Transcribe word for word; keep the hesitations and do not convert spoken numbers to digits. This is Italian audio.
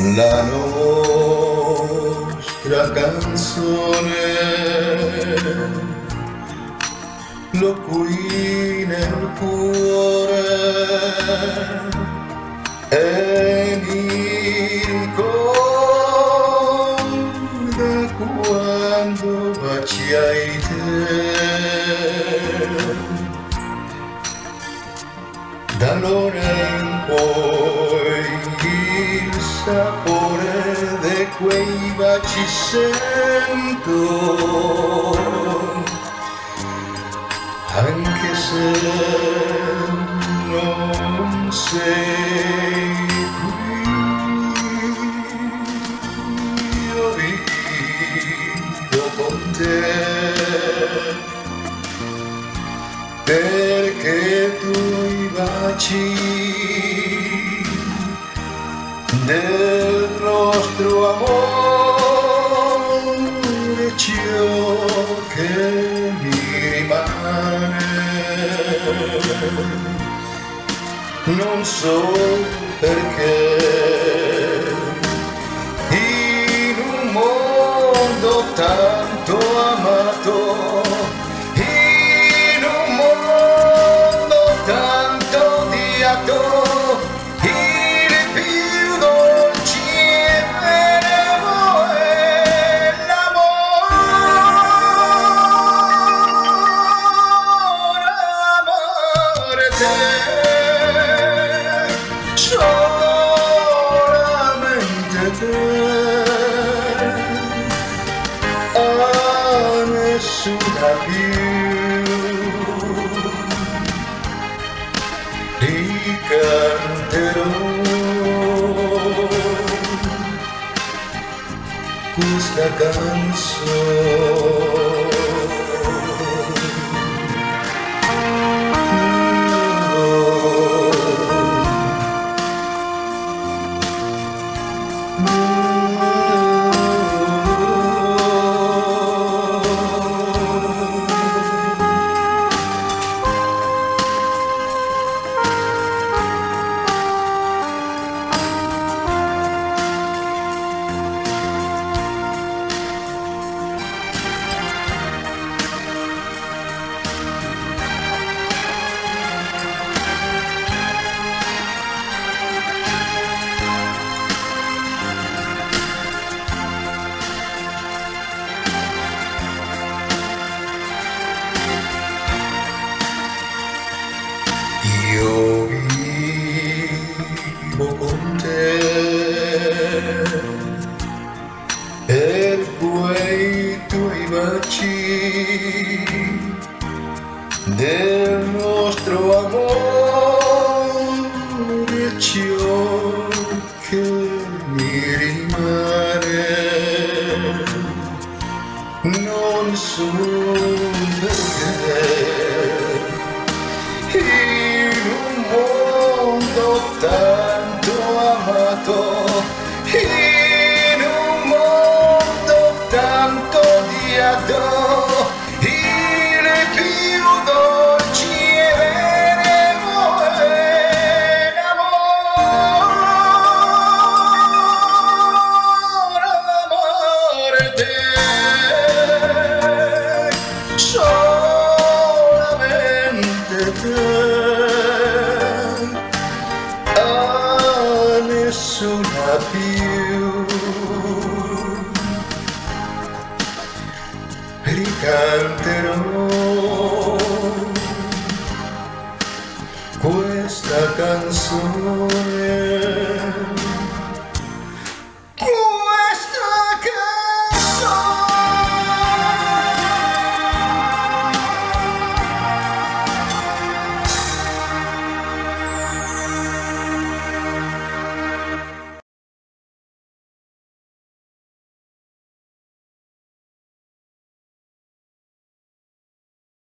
La nostra canzone, l'ho qui nel cuore e mi ricorda quando baciai te. Da allora in poi il sapore di quei baci sento, anche se non sei qui. Io vivo con te perché tu i baci del nostro amore ciò che mi rimane. Non so perché in un mondo tanto amato, in un mondo tanto odiato, solamente te, a nessuna più ricanterò questa canzone. Io vivo con te per quei tuoi baci del nostro amore, ciò che mi rimane. Non so perché in un mondo tanto amato, in un mondo tanto odiato, il più dolce e vero è l'amore, l'amore te. Solamente te, a nessuna più ricanterò questa canzone.